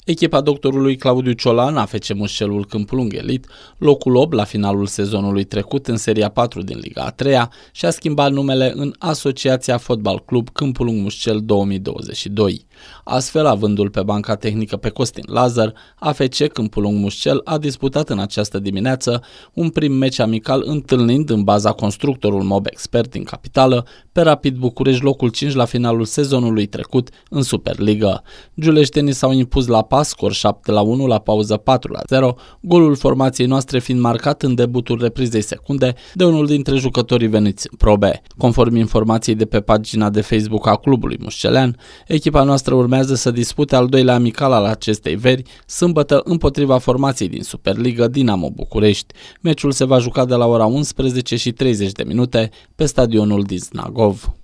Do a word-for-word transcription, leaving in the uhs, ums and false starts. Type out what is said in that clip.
Echipa doctorului Claudiu Ciolan, A F C Mușcelul Câmpul Lung Elit, locul opt la finalul sezonului trecut în seria patru din Liga a treia, și-a schimbat numele în Asociația Fotbal Club Câmpul Lung Mușcel două mii douăzeci și doi. Astfel, avându-l pe banca tehnică pe Costin Lazar, A F C Câmpul Lung Mușcel a disputat în această dimineață un prim meci amical, întâlnind în baza constructorul Mob Expert din capitală pe Rapid București, locul cinci la finalul sezonului trecut în Superliga. Giuleștenii s-au impus la pas, scor șapte la unu, la pauză patru la zero, golul formației noastre fiind marcat în debutul reprizei secunde de unul dintre jucătorii veniți în Pro B. Conform informației de pe pagina de Facebook a clubului mușcelean, echipa noastră urmează să dispute al doilea amical al acestei veri, sâmbătă, împotriva formației din Superliga Dinamo București. Meciul se va juca de la ora unsprezece și treizeci de minute pe stadionul din Znagov.